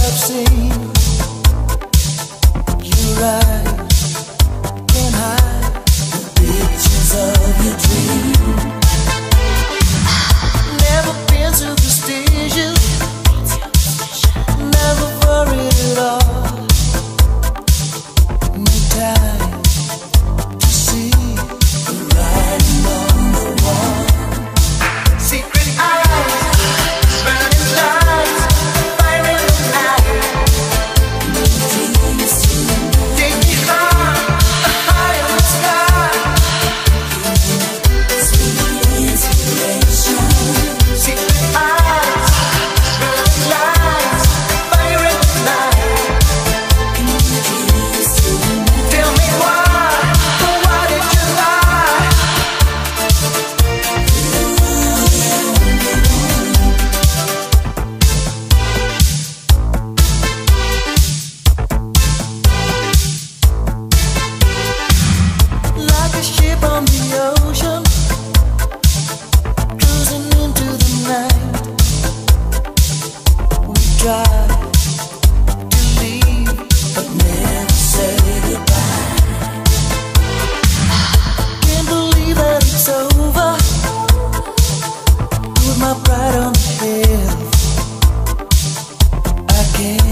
I've seen. Your eyes can't hide the pictures of your dream. Never been to the stages, never worried at all. No time to see the writing on the wall. Secret eyes, burning lights, fire in the night. Dreams tonight. Take me high in the sky. Sweet inspiration. Secret eyes, burning lights, fire in the night. Dreams tonight. Tell me why did you lie? Like a ship on the ocean, cruising into the night. We try to leave, but never say goodbye. Can't believe that it's over. Put my pride on the shelf. I can't